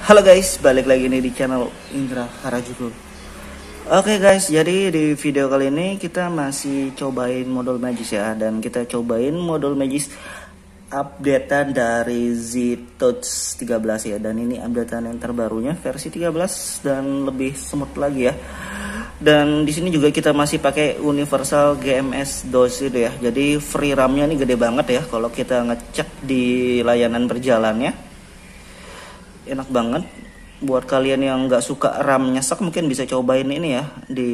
Halo guys, balik lagi nih di channel Indra Harajuku. Oke guys, jadi di video kali ini kita masih cobain modul Magis ya. Dan kita cobain modul Magis updatean dari Z-Touch 13 ya. Dan ini updatean yang terbarunya versi 13 dan lebih smooth lagi ya. Dan di sini juga kita masih pakai universal GMS DOS itu ya. Jadi free RAM-nya ini gede banget ya kalau kita ngecek di layanan berjalannya. Enak banget. Buat kalian yang nggak suka RAM nyesek mungkin bisa cobain ini ya, di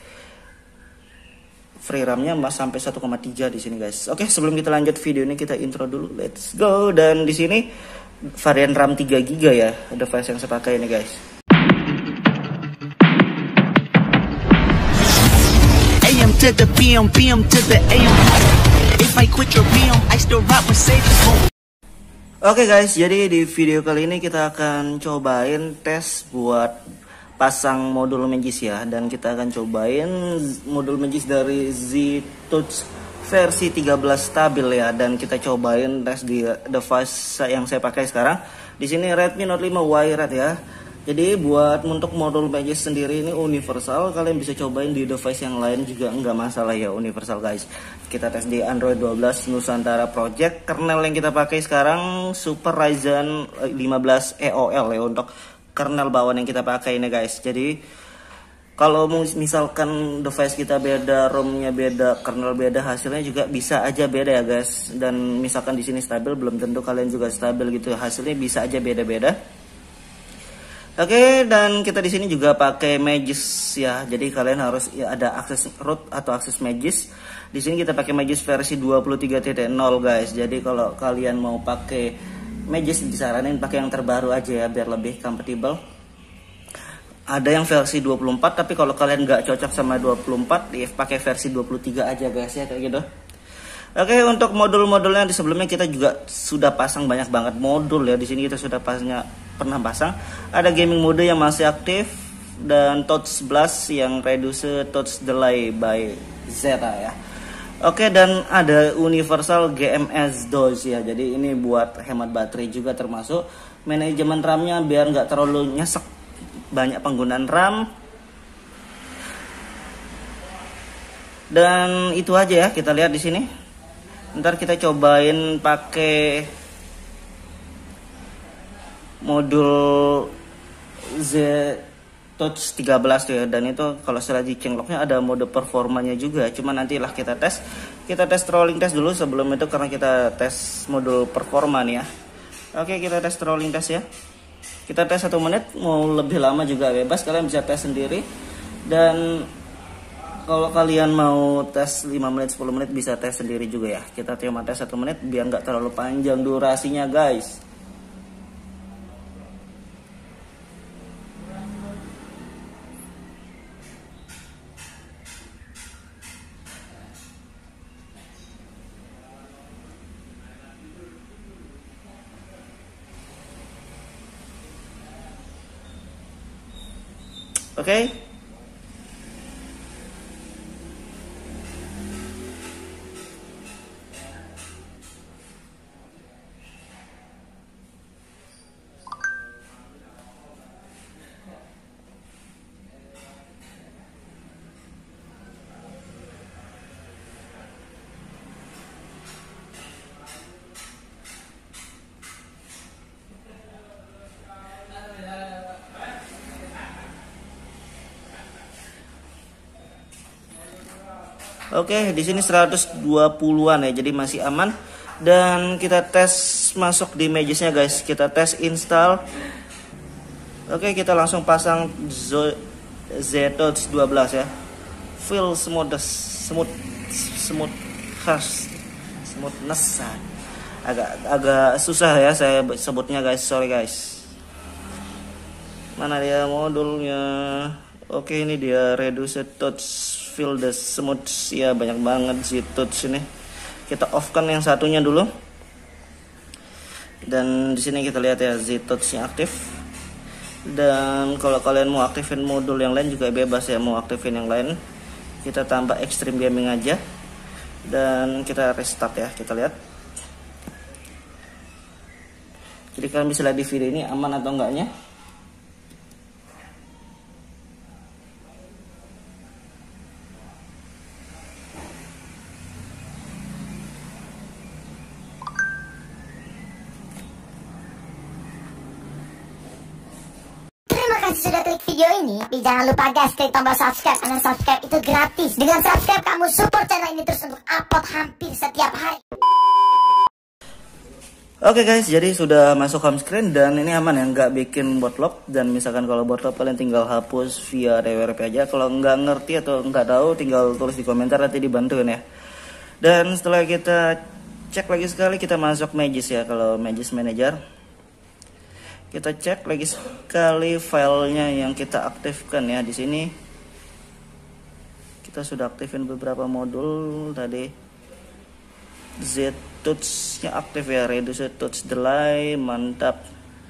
free RAM-nya sampai 1,3 di sini guys. Oke, sebelum kita lanjut video ini kita intro dulu. Let's go. Dan di sini varian RAM 3 GB ya, device yang saya pakai ini guys. AM to the PM, PM to the AM. If I quit your PM, I still rock Mercedes. Oke guys, jadi di video kali ini kita akan cobain tes buat pasang modul Magis ya. Dan kita akan cobain modul Magis dari Z-Touch versi 13 stabil ya. Dan kita cobain tes di device yang saya pakai sekarang. Di sini Redmi Note 5 Wired ya. Jadi buat untuk modul Magis sendiri ini universal, kalian bisa cobain di device yang lain juga nggak masalah ya, universal guys. Kita tes di Android 12 Nusantara Project. Kernel yang kita pakai sekarang Super Ryzen 15 EOL ya untuk kernel bawaan yang kita pakai ini guys. Jadi kalau misalkan device kita beda, ROM-nya beda, kernel beda, hasilnya juga bisa aja beda ya guys. Dan misalkan di sini stabil, belum tentu kalian juga stabil gitu. Hasilnya bisa aja beda-beda. Oke, dan kita di sini juga pakai Magis ya. Jadi kalian harus ya, ada akses root atau akses Magis. Di sini kita pakai Magis versi 23.0 guys. Jadi kalau kalian mau pakai Magis disaranin pakai yang terbaru aja ya biar lebih compatible. Ada yang versi 24, tapi kalau kalian nggak cocok sama 24, ya pakai versi 23 aja guys ya, kayak gitu. Oke, untuk modul-modulnya di sebelumnya kita juga sudah pasang banyak banget modul ya. Di sini kita sudah pernah pasang. Ada gaming mode yang masih aktif dan touch blast yang reduce touch delay by Zeta ya. Oke, dan ada universal GMS DOS ya. Jadi ini buat hemat baterai juga, termasuk manajemen RAM-nya biar nggak terlalu nyesek banyak penggunaan RAM. Dan itu aja ya, kita lihat di sini. Ntar kita cobain pakai modul Z-Touch 13 tuh ya. Dan itu kalau setelah di changelognya ada mode performanya juga. Cuma nantilah kita tes. Kita tes trolling test dulu sebelum itu karena kita tes modul performa nih ya. Oke, kita tes trolling test ya. Kita tes 1 menit, mau lebih lama juga bebas, kalian bisa tes sendiri. Dan kalau kalian mau tes 5 menit, 10 menit bisa tes sendiri juga ya. Kita cuma tes 1 menit biar nggak terlalu panjang durasinya guys. Oke. Oke, di sini 120-an ya, jadi masih aman. Dan kita tes masuk di Magisnya guys. Kita tes install. Oke, kita langsung pasang Z-Touch 12 ya. Feel smoothness agak susah ya saya sebutnya guys, sorry guys. Mana dia modulnya? Oke, ini dia reduce touch, feel the smooth ya, banyak banget Z-Touch ini. Kita off kan yang satunya dulu. Dan di sini kita lihat ya Z-Touch-nya aktif. Dan kalau kalian mau aktifin modul yang lain juga bebas ya, mau aktifin yang lain. Kita tambah extreme gaming aja. Dan kita restart ya, kita lihat. Jadi kalian bisa lihat di video ini aman atau enggaknya. sudah klik video ini, jangan lupa guys klik tombol subscribe, karena subscribe itu gratis. Dengan subscribe kamu support channel ini terus untuk upload hampir setiap hari. Oke guys, jadi sudah masuk home screen dan ini aman ya, nggak bikin botlog. Dan misalkan kalau botlog kalian tinggal hapus via DWRP aja. Kalau nggak ngerti atau nggak tahu tinggal tulis di komentar, nanti dibantuin ya. Dan setelah kita cek lagi sekali, kita masuk Magis ya. Kalau Magis Manager, kita cek lagi sekali filenya yang kita aktifkan ya. Di sini kita sudah aktifin beberapa modul tadi. Z-Touch-nya aktif ya, Reduce Touch Delay, mantap.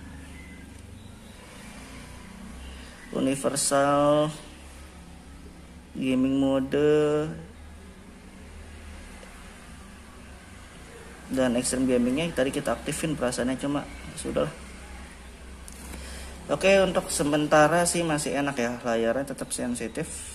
Universal Gaming Mode dan Extreme Gamingnya tadi kita aktifin, perasaannya cuma sudah. Oke, untuk sementara sih masih enak ya, layarnya tetap sensitif.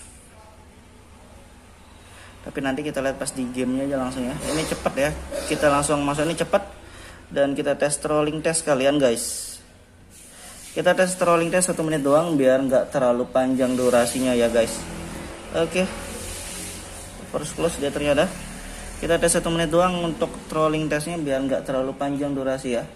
Tapi nanti kita lihat pas di gamenya aja langsung ya. Ini cepet ya, kita langsung masuk, ini cepet. Dan kita tes trolling test kalian guys. Kita tes trolling test 1 menit doang biar nggak terlalu panjang durasinya ya guys. Oke, first close dia ternyata. Kita tes 1 menit doang untuk trolling testnya biar nggak terlalu panjang durasi ya.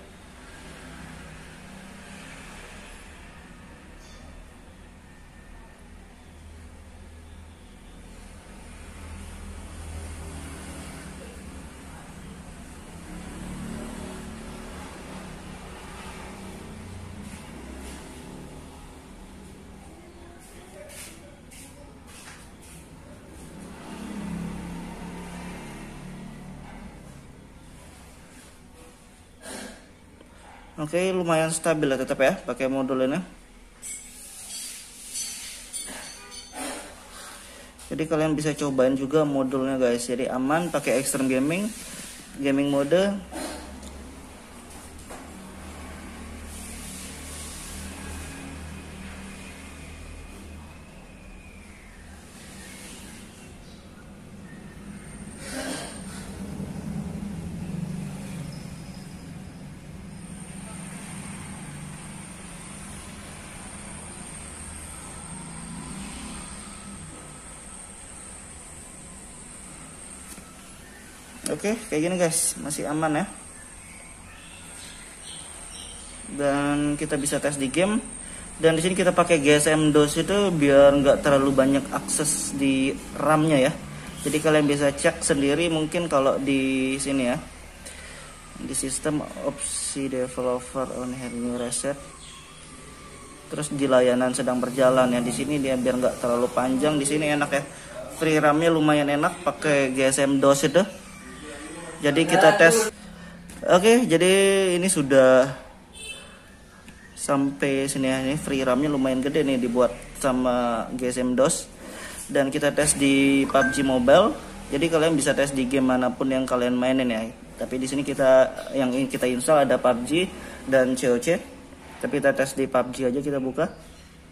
Oke, lumayan stabil ya tetap ya pakai modul ini. Jadi kalian bisa cobain juga modulnya guys. Jadi aman, pakai Extreme Gaming mode. Oke, kayak gini guys, masih aman ya. Dan kita bisa tes di game. Dan di sini kita pakai GSM DOS itu biar nggak terlalu banyak akses di RAM-nya ya. Jadi kalian bisa cek sendiri mungkin kalau di sini ya. Di sistem opsi developer on new reset. Terus di layanan sedang berjalan ya. Di sini dia biar nggak terlalu panjang. Di sini enak ya. Free RAM-nya lumayan enak pakai GSM DOS itu. Jadi kita tes. Oke, jadi ini sudah sampai sini ya. Ini free RAM-nya lumayan gede nih dibuat sama GSM DOS. Dan kita tes di PUBG Mobile. Jadi kalian bisa tes di game manapun yang kalian mainin ya. Tapi di sini yang kita install ada PUBG dan COC. Tapi kita tes di PUBG aja, kita buka.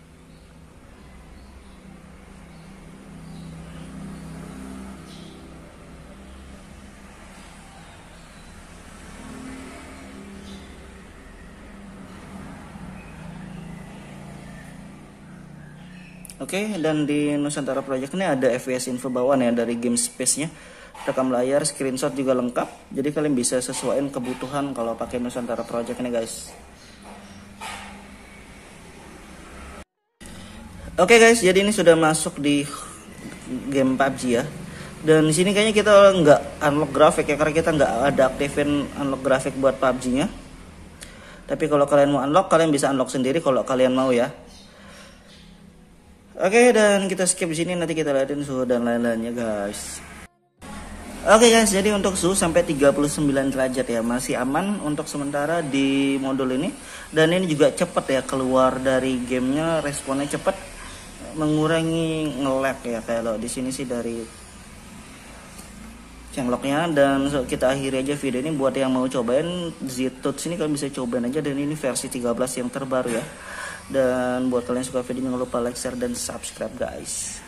Oke, dan di Nusantara Project ini ada FPS info bawaan ya dari game space-nya. Rekam layar, screenshot juga lengkap. Jadi kalian bisa sesuaikan kebutuhan kalau pakai Nusantara Project ini guys. Oke guys, jadi ini sudah masuk di game PUBG ya. Dan di sini kayaknya kita nggak unlock grafik ya, karena kita nggak ada aktifin unlock grafik buat PUBG-nya. Tapi kalau kalian mau unlock, kalian bisa unlock sendiri kalau kalian mau ya. Oke, dan kita skip di sini, nanti kita liatin suhu dan lain-lainnya guys. Oke guys, jadi untuk suhu sampai 39 derajat ya, masih aman untuk sementara di modul ini. Dan ini juga cepet ya, keluar dari gamenya responnya cepet, mengurangi nge-lag ya. Kalau di sini sih dari changelognya. Dan kita akhiri aja video ini. Buat yang mau cobain Z-Touch ini, kalian bisa cobain aja. Dan ini versi 13 yang terbaru ya. Dan buat kalian yang suka video, jangan lupa like, share, dan subscribe guys.